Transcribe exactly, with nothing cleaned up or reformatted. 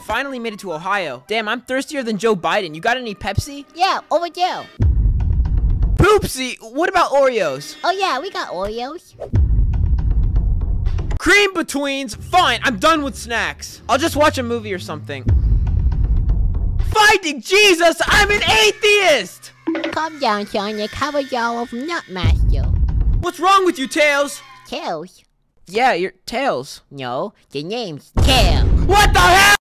finally made it to Ohio. Damn, I'm thirstier than Joe Biden. You got any Pepsi? Yeah, over there. Poopsie, what about Oreos? Oh yeah, we got Oreos. Cream betweens. Fine, I'm done with snacks. I'll just watch a movie or something. Finding Jesus, I'm an atheist! Calm down, son. They cover y'all from Nutmaster. What's wrong with you, Tails? Tails? Yeah, your Tails. No, the name's Tails. What the hell?